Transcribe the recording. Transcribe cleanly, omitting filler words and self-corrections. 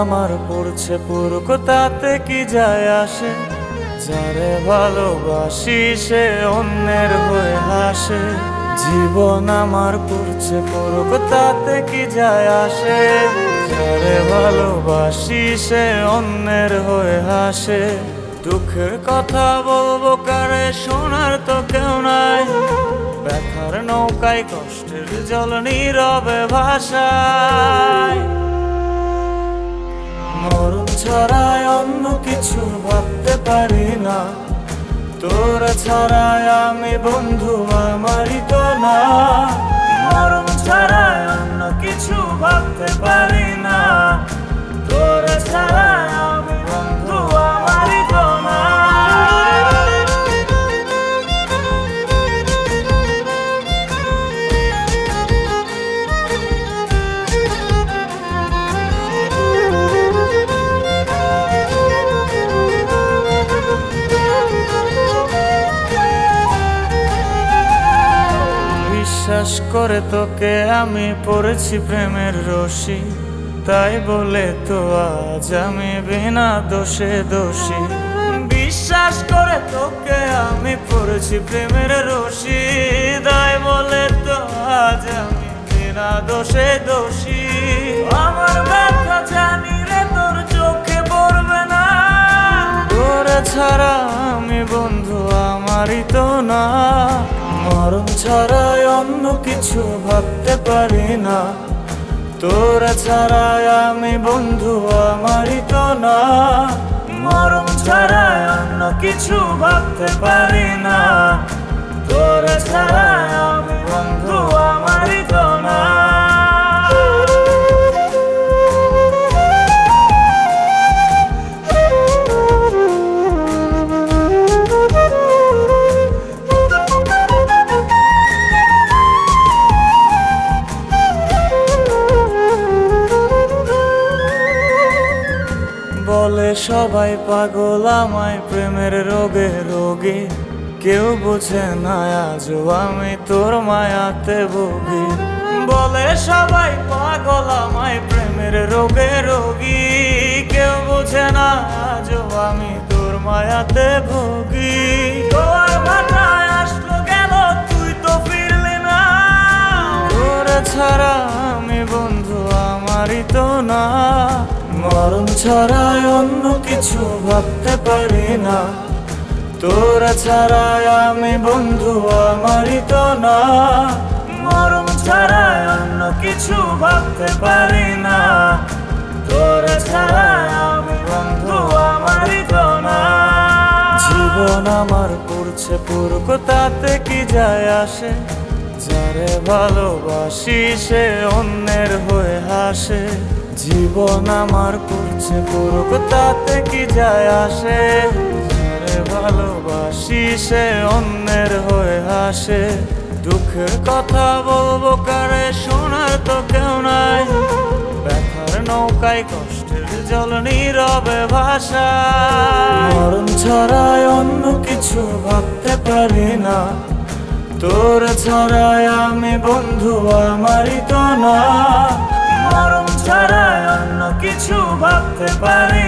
আমার পড়ছে পুরুক তাতে কি যায় আসে, যারে ভালোবাসি সে অন্যের হয়ে হাসে। জীবন আমার পড়ছে পুরুক তাতে কি যায় আসে, যারে ভালোবাসি সে অন্যের হয়ে হাসে। দুঃখের কথা বলবো কারে, শোনার তো কেউ নাই, ব্যথার নৌকায় কষ্টের জল নীরবে ভাষায়। মরণ ছাড়ায় অন্য কিছু ভাবতে পারি না, তোরা ছাড়ায় আমি বন্ধু আমারই তো না। মরণ ছাড়ায় অন্য কিছু ভাবতে পারি না, তোরা ছাড়ায় আমি বন্ধু আমারই তো না। বিশ্বাস করে তোকে আমি পড়েছি প্রেমের রশি, তাই বলে তো আজ আমি বিনা দোষে দোষী। বিশ্বাস করে তোকে আমি পড়েছি প্রেমের রশি, তাই বলে তো আজ আমি বিনা দোষে দোষী। আমার ব্যথা জানি রে তোর চোখে পড়বে না, তোরে ছাড়া আমি বন্ধু আমারই তো না। মরণ ছাড়াই অন্য কিছু ভাবতে পারি না, তোরা ছাড়াই আমি বন্ধু আমারই তো না। মরণ ছাড়াই অন্য কিছু ভাবতে পারি না, তোরা ছাড়াই আমি বন্ধু আমারই তো না। বলে সবাই পাগল আমায় প্রেমের রোগে রোগী, কেউ বোঝে না আজও আমি তোর মায়াতে ভোগী। বলে সবাই পাগল আমায় প্রেমের রোগে রোগী, কেউ বোঝে না আজও আমি তোর মায়াতে ভোগী। তোর ভাটায় আসলো গেল তুই তো ফিরলি না, তোর ছাড়া আমি বন্ধু আমারই তো না। মরণ ছাড়াই অন্য কিছু ভাবতে পারি না, তোরা ছাড়াই আমি বন্ধু আমারই তো না। মরণ ছাড়াই অন্য কিছু ভাবতে পারি না, তোরা ছাড়াই আমি বন্ধু আমারই তো না। জীবন আমার পড়ছে পুরুক তাতে কি যায় আসে, যারে ভালোবাসি সে অন্যের হয়ে হাসে। জীবন আমার পড়ছে পুরুক তাতে কি যায় আসে, যারে ভালোবাসি সে অন্যের হয়ে হাসে। দুঃখের কথা বলবো কারে, শোনার তো কেউ নাই, ব্যথার নৌকায় কষ্টের জল নীরবে ভাষায়। মরণ ছাড়াই অন্য কিছু ভাবতে পারি না, তোরা ছাড়াই আমি বন্ধু আমারই তো না। মরণ ছাড়াই অন্য কিছু ভাবতে পারি